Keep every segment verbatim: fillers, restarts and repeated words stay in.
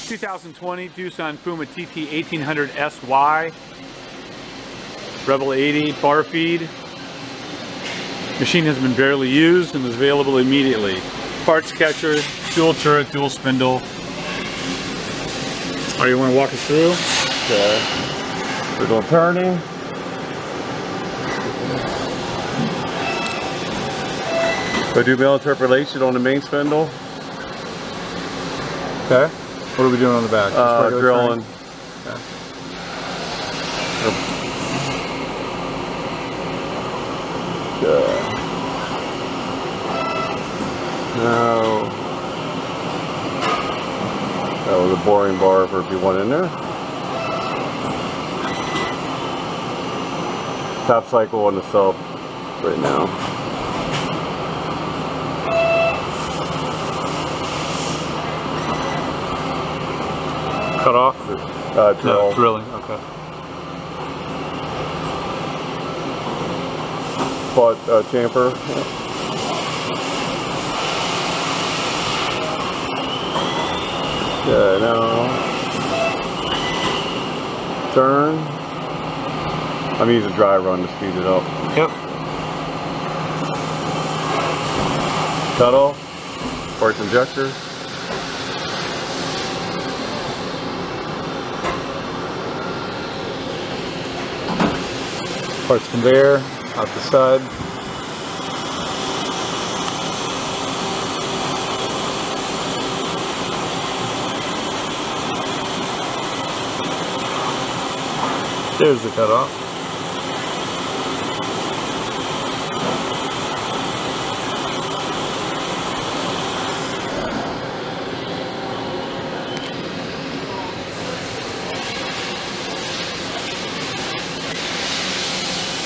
two thousand twenty Doosan Puma T T eighteen hundred S Y. Rebel eighty bar feed. Machine has been barely used and is available immediately. Parts catcher, dual turret, dual spindle. Alright, you want to walk us through? Okay. We're doing turning. So do mill interpolation on the main spindle. Okay. What are we doing on the back? Uh, drilling. Okay. Okay. Now, that was a boring bar for if you went in there. Top cycle on the sub right now. Cut off? Uh, drill. No, drilling, okay. Spot uh, chamfer. Yeah, now turn. I'm using a dry run to speed it up. Yep. Cut off. Parts injector. Parts conveyor, out the side. There's the cutoff.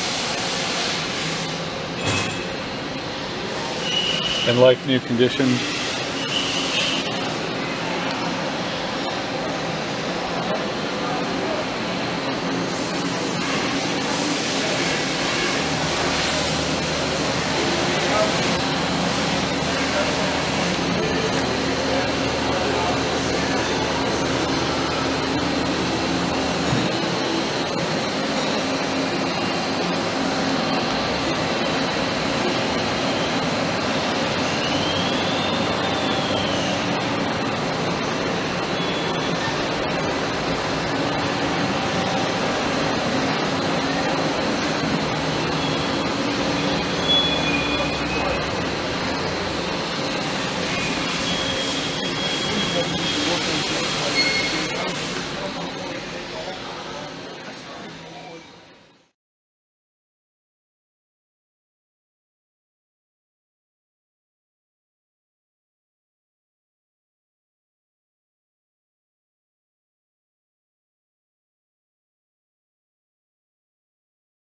In like new condition.